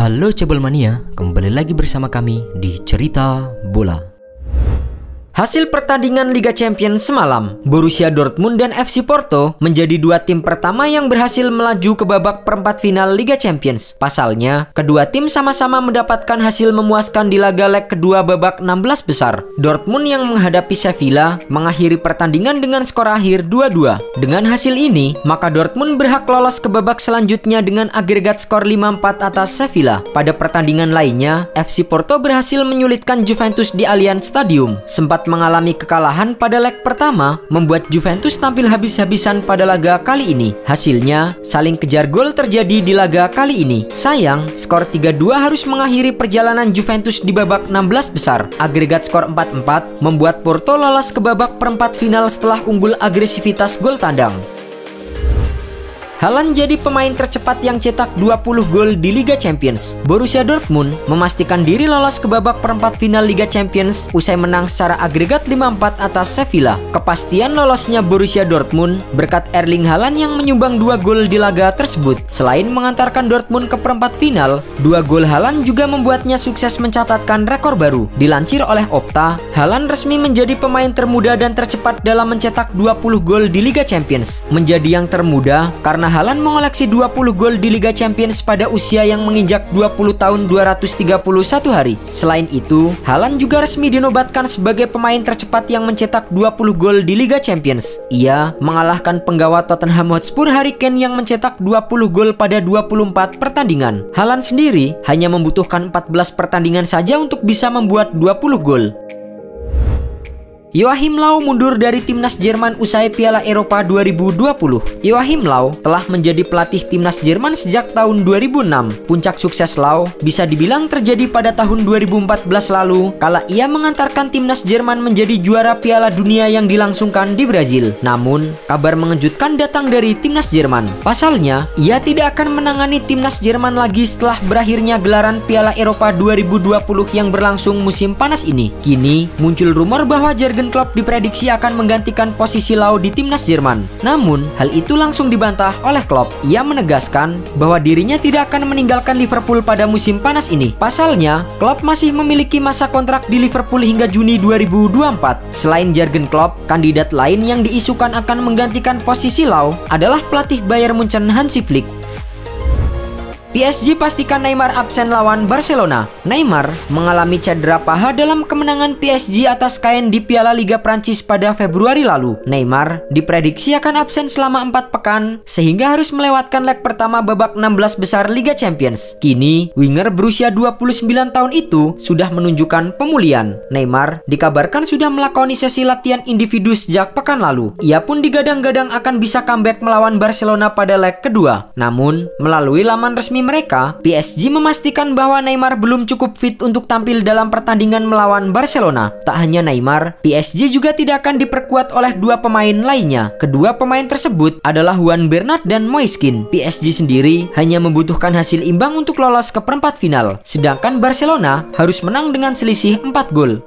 Halo Cebolmania, kembali lagi bersama kami di Cerita Bola. Hasil pertandingan Liga Champions semalam, Borussia Dortmund dan FC Porto menjadi dua tim pertama yang berhasil melaju ke babak perempat final Liga Champions. Pasalnya, kedua tim sama-sama mendapatkan hasil memuaskan di laga leg kedua babak 16 besar. Dortmund yang menghadapi Sevilla mengakhiri pertandingan dengan skor akhir 2-2. Dengan hasil ini, maka Dortmund berhak lolos ke babak selanjutnya dengan agregat skor 5-4 atas Sevilla. Pada pertandingan lainnya, FC Porto berhasil menyulitkan Juventus di Allianz Stadium. Sempat mengalami kekalahan pada leg pertama, membuat Juventus tampil habis-habisan pada laga kali ini. Hasilnya, saling kejar gol terjadi di laga kali ini. Sayang, skor 3-2 harus mengakhiri perjalanan Juventus di babak 16 besar. Agregat skor 4-4 membuat Porto lolos ke babak perempat final setelah unggul agresivitas gol tandang. Haaland jadi pemain tercepat yang cetak 20 gol di Liga Champions. Borussia Dortmund memastikan diri lolos ke babak perempat final Liga Champions usai menang secara agregat 5-4 atas Sevilla. Kepastian lolosnya Borussia Dortmund berkat Erling Haaland yang menyumbang 2 gol di laga tersebut. Selain mengantarkan Dortmund ke perempat final, 2 gol Haaland juga membuatnya sukses mencatatkan rekor baru. Dilansir oleh Opta, Haaland resmi menjadi pemain termuda dan tercepat dalam mencetak 20 gol di Liga Champions. Menjadi yang termuda karena Haaland mengoleksi 20 gol di Liga Champions pada usia yang menginjak 20 tahun 231 hari. Selain itu, Haaland juga resmi dinobatkan sebagai pemain tercepat yang mencetak 20 gol di Liga Champions. Ia mengalahkan penggawa Tottenham Hotspur Harry Kane yang mencetak 20 gol pada 24 pertandingan. Haaland sendiri hanya membutuhkan 14 pertandingan saja untuk bisa membuat 20 gol. Joachim Löw mundur dari timnas Jerman usai Piala Eropa 2020. Joachim Löw telah menjadi pelatih timnas Jerman sejak tahun 2006. Puncak sukses Löw bisa dibilang terjadi pada tahun 2014 lalu kala ia mengantarkan timnas Jerman menjadi juara Piala Dunia yang dilangsungkan di Brazil. Namun, kabar mengejutkan datang dari timnas Jerman. Pasalnya, ia tidak akan menangani timnas Jerman lagi setelah berakhirnya gelaran Piala Eropa 2020 yang berlangsung musim panas ini. Kini, muncul rumor bahwa Jurgen Klopp diprediksi akan menggantikan posisi Löw di timnas Jerman. Namun, hal itu langsung dibantah oleh Klopp. Ia menegaskan bahwa dirinya tidak akan meninggalkan Liverpool pada musim panas ini. Pasalnya, Klopp masih memiliki masa kontrak di Liverpool hingga Juni 2024. Selain Jurgen Klopp, kandidat lain yang diisukan akan menggantikan posisi Löw adalah pelatih Bayern Munchen Hansi Flick. PSG pastikan Neymar absen lawan Barcelona. Neymar mengalami cedera paha dalam kemenangan PSG atas Caen di Piala Liga Prancis pada Februari lalu. Neymar diprediksi akan absen selama 4 pekan sehingga harus melewatkan leg pertama babak 16 besar Liga Champions. Kini, winger berusia 29 tahun itu sudah menunjukkan pemulihan. Neymar dikabarkan sudah melakoni sesi latihan individu sejak pekan lalu. Ia pun digadang-gadang akan bisa comeback melawan Barcelona pada leg kedua. Namun, melalui laman resmi mereka, PSG memastikan bahwa Neymar belum cukup fit untuk tampil dalam pertandingan melawan Barcelona. Tak hanya Neymar, PSG juga tidak akan diperkuat oleh 2 pemain lainnya. Kedua pemain tersebut adalah Juan Bernat dan Moise Kean. PSG sendiri hanya membutuhkan hasil imbang untuk lolos ke perempat final, sedangkan Barcelona harus menang dengan selisih 4 gol.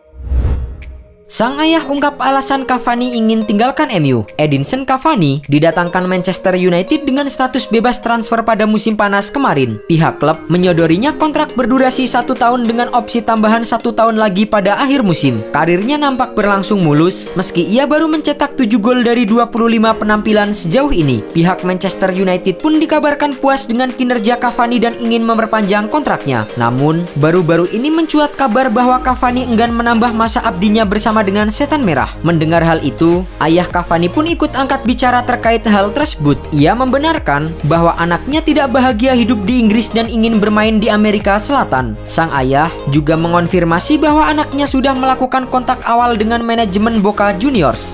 Sang ayah ungkap alasan Cavani ingin tinggalkan MU. Edinson Cavani didatangkan Manchester United dengan status bebas transfer pada musim panas kemarin. Pihak klub menyodorinya kontrak berdurasi 1 tahun dengan opsi tambahan 1 tahun lagi pada akhir musim. Karirnya nampak berlangsung mulus meski ia baru mencetak 7 gol dari 25 penampilan sejauh ini. Pihak Manchester United pun dikabarkan puas dengan kinerja Cavani dan ingin memperpanjang kontraknya. Namun, baru-baru ini mencuat kabar bahwa Cavani enggan menambah masa abdinya bersama dengan Setan Merah. Mendengar hal itu, ayah Cavani pun ikut angkat bicara terkait hal tersebut. Ia membenarkan bahwa anaknya tidak bahagia hidup di Inggris dan ingin bermain di Amerika Selatan. Sang ayah juga mengonfirmasi bahwa anaknya sudah melakukan kontak awal dengan manajemen Boca Juniors.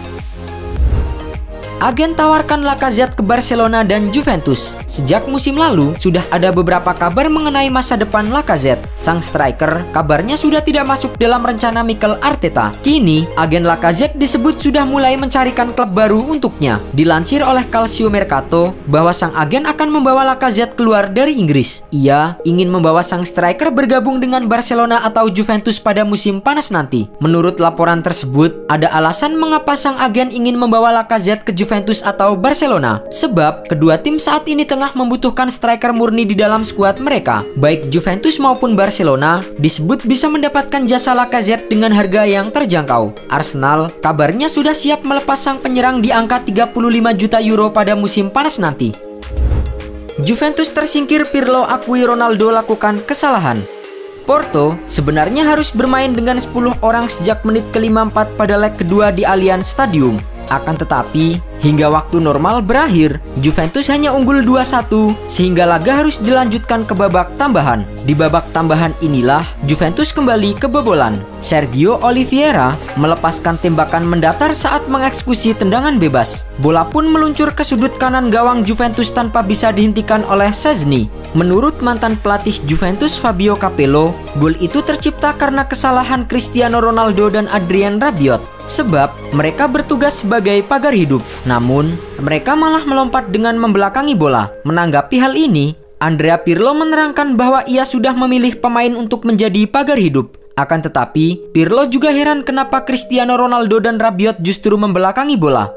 Agen tawarkan Lacazette ke Barcelona dan Juventus. Sejak musim lalu, sudah ada beberapa kabar mengenai masa depan Lacazette. Sang striker kabarnya sudah tidak masuk dalam rencana Mikel Arteta. Kini, agen Lacazette disebut sudah mulai mencarikan klub baru untuknya. Dilansir oleh Calcio Mercato bahwa sang agen akan membawa Lacazette keluar dari Inggris. Ia ingin membawa sang striker bergabung dengan Barcelona atau Juventus pada musim panas nanti. Menurut laporan tersebut, ada alasan mengapa sang agen ingin membawa Lacazette ke Juventus Juventus atau Barcelona. Sebab kedua tim saat ini tengah membutuhkan striker murni di dalam skuad mereka. Baik Juventus maupun Barcelona disebut bisa mendapatkan jasa Lacazette dengan harga yang terjangkau. Arsenal kabarnya sudah siap melepas sang penyerang di angka 35 juta euro pada musim panas nanti. Juventus tersingkir, Pirlo akui Ronaldo lakukan kesalahan. Porto sebenarnya harus bermain dengan 10 orang sejak menit ke-54 pada leg kedua di Allianz Stadium. Akan tetapi, hingga waktu normal berakhir, Juventus hanya unggul 2-1 sehingga laga harus dilanjutkan ke babak tambahan. Di babak tambahan inilah Juventus kembali kebobolan. Sergio Oliveira melepaskan tembakan mendatar saat mengeksekusi tendangan bebas. Bola pun meluncur ke sudut kanan gawang Juventus tanpa bisa dihentikan oleh Szczęsny. Menurut mantan pelatih Juventus Fabio Capello, gol itu tercipta karena kesalahan Cristiano Ronaldo dan Adrien Rabiot. Sebab mereka bertugas sebagai pagar hidup. Namun, mereka malah melompat dengan membelakangi bola. Menanggapi hal ini, Andrea Pirlo menerangkan bahwa ia sudah memilih pemain untuk menjadi pagar hidup. Akan tetapi, Pirlo juga heran kenapa Cristiano Ronaldo dan Rabiot justru membelakangi bola.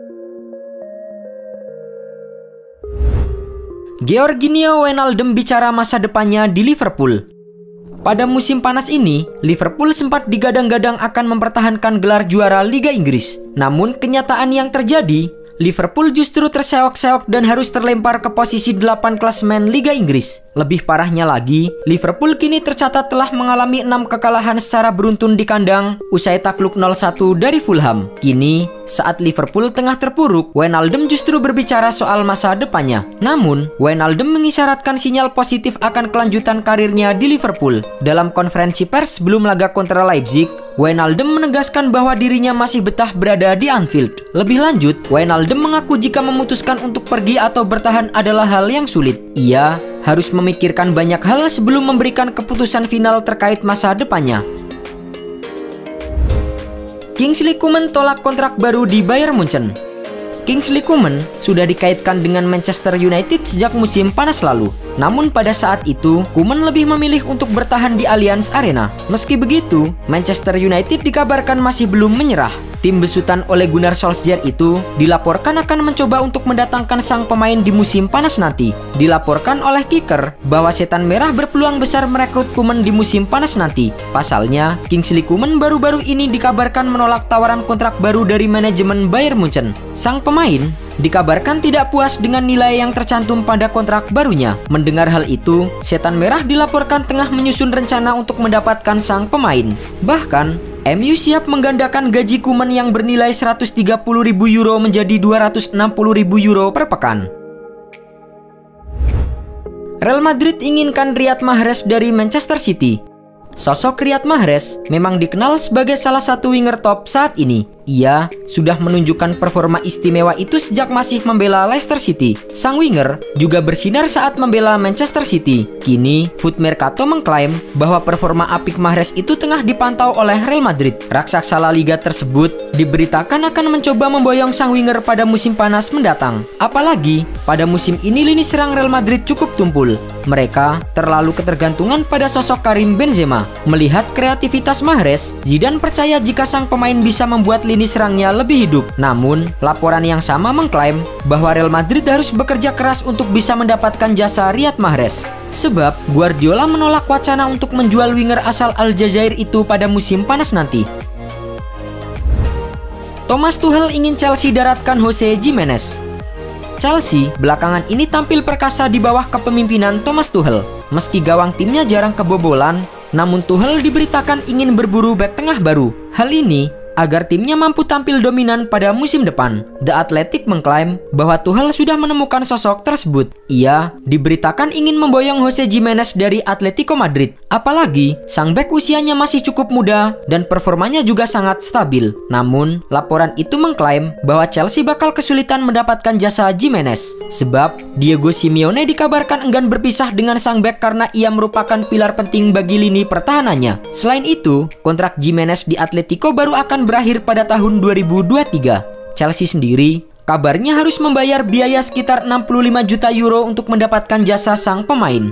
Georginio Wijnaldum bicara masa depannya di Liverpool. Pada musim panas ini, Liverpool sempat digadang-gadang akan mempertahankan gelar juara Liga Inggris. Namun kenyataan yang terjadi, Liverpool justru terseok-seok dan harus terlempar ke posisi 8 klasemen Liga Inggris. Lebih parahnya lagi, Liverpool kini tercatat telah mengalami 6 kekalahan secara beruntun di kandang usai takluk 0-1 dari Fulham. Kini, saat Liverpool tengah terpuruk, Wijnaldum justru berbicara soal masa depannya. Namun, Wijnaldum mengisyaratkan sinyal positif akan kelanjutan karirnya di Liverpool. Dalam konferensi pers sebelum laga kontra Leipzig, Wijnaldum menegaskan bahwa dirinya masih betah berada di Anfield. Lebih lanjut, Wijnaldum mengaku jika memutuskan untuk pergi atau bertahan adalah hal yang sulit. Ia harus memikirkan banyak hal sebelum memberikan keputusan final terkait masa depannya. Kingsley Coman tolak kontrak baru di Bayern Munchen. Kingsley Coman sudah dikaitkan dengan Manchester United sejak musim panas lalu. Namun pada saat itu, Coman lebih memilih untuk bertahan di Allianz Arena. Meski begitu, Manchester United dikabarkan masih belum menyerah. Tim besutan Ole Gunnar Solskjaer itu dilaporkan akan mencoba untuk mendatangkan sang pemain di musim panas nanti. Dilaporkan oleh Kicker bahwa Setan Merah berpeluang besar merekrut Coman di musim panas nanti. Pasalnya, Kingsley Coman baru-baru ini dikabarkan menolak tawaran kontrak baru dari manajemen Bayern Munchen. Sang pemain dikabarkan tidak puas dengan nilai yang tercantum pada kontrak barunya. Mendengar hal itu, Setan Merah dilaporkan tengah menyusun rencana untuk mendapatkan sang pemain. Bahkan, MU siap menggandakan gaji Coman yang bernilai 130.000 euro menjadi 260.000 euro per pekan. Real Madrid inginkan Riyad Mahrez dari Manchester City. Sosok Riyad Mahrez memang dikenal sebagai salah satu winger top saat ini. Ia sudah menunjukkan performa istimewa itu sejak masih membela Leicester City. Sang winger juga bersinar saat membela Manchester City. Kini, Foot Mercato mengklaim bahwa performa apik Mahrez itu tengah dipantau oleh Real Madrid. Raksasa La Liga tersebut diberitakan akan mencoba memboyong sang winger pada musim panas mendatang. Apalagi, pada musim ini lini serang Real Madrid cukup tumpul. Mereka terlalu ketergantungan pada sosok Karim Benzema. Melihat kreativitas Mahrez, Zidane percaya jika sang pemain bisa membuat lini serangnya lebih hidup. Namun, laporan yang sama mengklaim bahwa Real Madrid harus bekerja keras untuk bisa mendapatkan jasa Riyad Mahrez. Sebab, Guardiola menolak wacana untuk menjual winger asal Aljazair itu pada musim panas nanti. Thomas Tuchel ingin Chelsea daratkan Jose Gimenez. Chelsea belakangan ini tampil perkasa di bawah kepemimpinan Thomas Tuchel. Meski gawang timnya jarang kebobolan, namun Tuchel diberitakan ingin berburu bek tengah baru. Hal ini agar timnya mampu tampil dominan pada musim depan. The Athletic mengklaim bahwa Tuchel sudah menemukan sosok tersebut. Ia diberitakan ingin memboyong Jose Gimenez dari Atletico Madrid. Apalagi, sang bek usianya masih cukup muda dan performanya juga sangat stabil. Namun, laporan itu mengklaim bahwa Chelsea bakal kesulitan mendapatkan jasa Gimenez. Sebab, Diego Simeone dikabarkan enggan berpisah dengan sang bek karena ia merupakan pilar penting bagi lini pertahanannya. Selain itu, kontrak Gimenez di Atletico baru akan berakhir pada tahun 2023. Chelsea sendiri kabarnya harus membayar biaya sekitar 65 juta euro untuk mendapatkan jasa sang pemain.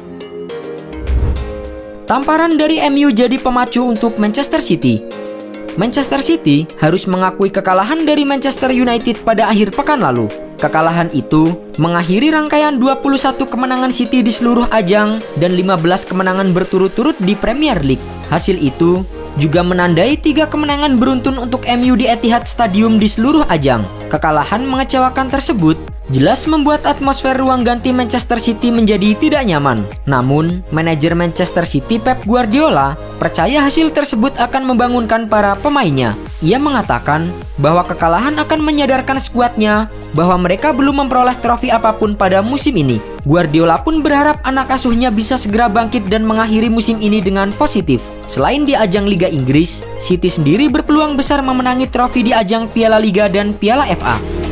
Tamparan dari MU jadi pemacu untuk Manchester City. Manchester City harus mengakui kekalahan dari Manchester United pada akhir pekan lalu. Kekalahan itu mengakhiri rangkaian 21 kemenangan City di seluruh ajang dan 15 kemenangan berturut-turut di Premier League. Hasil itu juga menandai 3 kemenangan beruntun untuk MU di Etihad Stadium di seluruh ajang. Kekalahan mengecewakan tersebut jelas membuat atmosfer ruang ganti Manchester City menjadi tidak nyaman. Namun, manajer Manchester City Pep Guardiola percaya hasil tersebut akan membangunkan para pemainnya. Ia mengatakan bahwa kekalahan akan menyadarkan skuadnya bahwa mereka belum memperoleh trofi apapun pada musim ini. Guardiola pun berharap anak asuhnya bisa segera bangkit dan mengakhiri musim ini dengan positif. Selain di ajang Liga Inggris, City sendiri berpeluang besar memenangi trofi di ajang Piala Liga dan Piala FA.